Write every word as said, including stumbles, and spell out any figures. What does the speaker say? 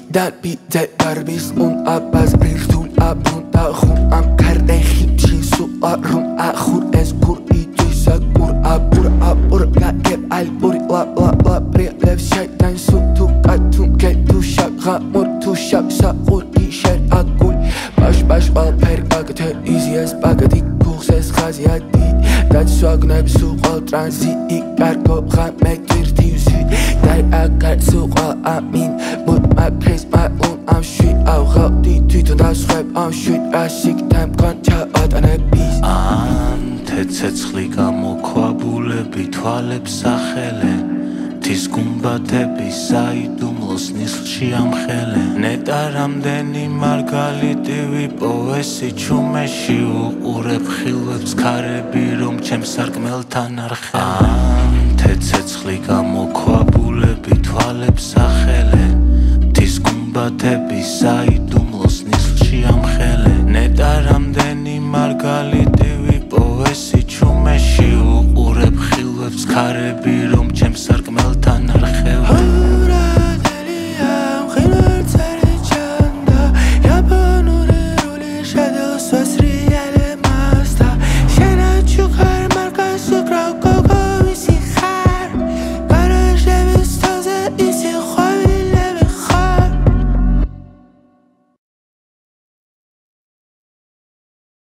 Dar bide garbis un abaz rirtul abun takhun am karde khipchi su arun akhur es kur idisa kur abur abur gakeb albur la la la prelev shaytan su tu katun ke tu shagha mur tu shab sa ur isher akul bash bash bal per agte easy as bagati kuxes khaziati dat swagneb su qal transi ikargo khamet virtivsi dar agar su qal amin mut makres ma un am shit au khati tütun das schreib am shit asik tam kancha atanebis Aante ცეცხლი გამოქვაბულები თვალებს ახელენ თის გუმბათები საიდუმლოს ნისლში ამხელენ ნეტა რამდენი მარგალიტი ვიპოვესი ჩუმეში უყურებ ხილვებს ქარები რომ ჩემს სარკმელთან არ ხელენ Aante ცეცხლი გამოქვაბულები თვალებს ახელენ თის გუმბათები საიდუმლოს ნისლში ამხელენ ნეტა რამდენი მარგალიტი ვიპოვესი ჩუმეში უყურებ ხილვებს ქარები